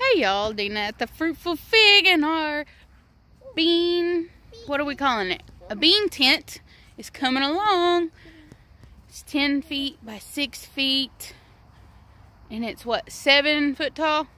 Hey y'all, Dina at the Fruitful Fig in our bean, what are we calling it? A bean tent is coming along. It's 10 feet by 6 feet. And it's what, 7 foot tall?